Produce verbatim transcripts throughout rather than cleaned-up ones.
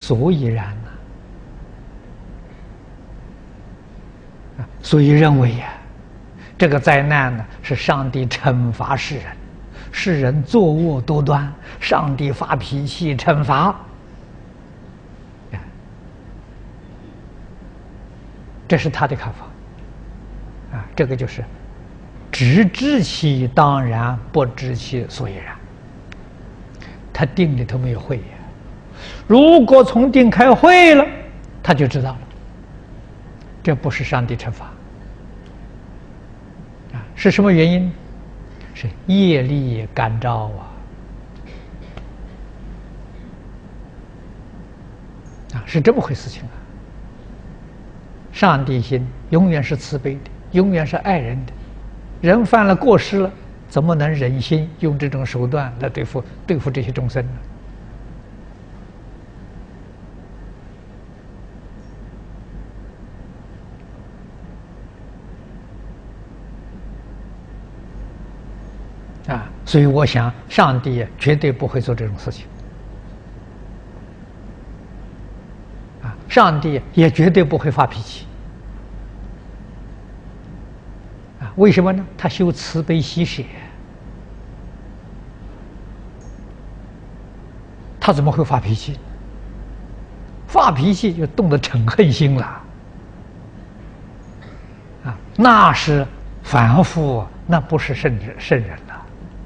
所以然呢、啊，所以认为呀、啊，这个灾难呢是上帝惩罚世人，世人作恶多端，上帝发脾气惩罚。这是他的看法，啊，这个就是只知其当然，不知其所以然。他定里头没有慧呀，如果从定开慧了，他就知道了，这不是上帝惩罚，啊，是什么原因？是业力感召啊，啊，是这么回事情啊。上帝心永远是慈悲的，永远是爱人的。人犯了过失了，怎么能忍心用这种手段来对付对付这些众生呢？啊，所以我想，上帝绝对不会做这种事情。啊，上帝也绝对不会发脾气。啊，为什么呢？他修慈悲喜舍，他怎么会发脾气？发脾气就动了嗔恨心了。啊，那是凡夫，那不是圣人圣人了。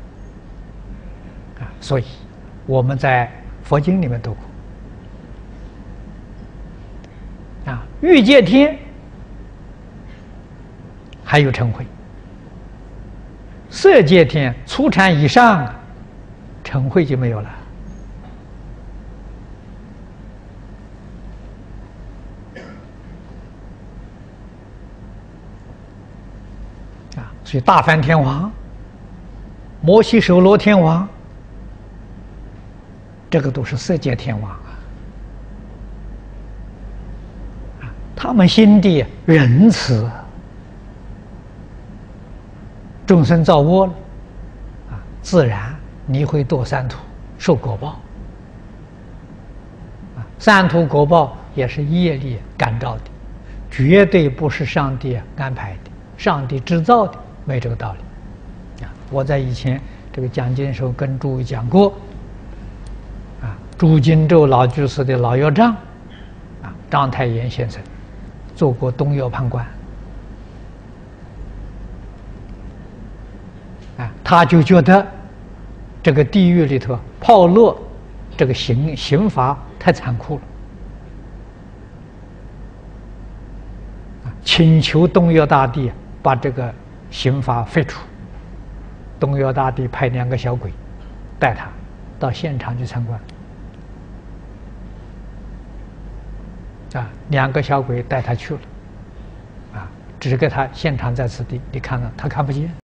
啊，所以我们在佛经里面读过。啊，欲界天还有嗔恚，色界天初禅以上，嗔恚就没有了。啊，所以大梵天王、摩悉首罗天王，这个都是色界天王啊。他们心地仁慈，众生造恶了，啊，自然你会堕三途，受果报。啊，三途果报也是业力感召的，绝对不是上帝安排的，上帝制造的，没这个道理。啊，我在以前这个讲经的时候跟诸位讲过，啊，朱金洲老居士的老药丈，啊，章太炎先生。做过东药判官，啊，他就觉得这个地狱里头炮烙这个刑刑罚太残酷了，啊，请求东药大帝把这个刑罚废除。东药大帝派两个小鬼带他到现场去参观。啊，两个小鬼带他去了，啊，指给他现场在此地，你看了他看不见。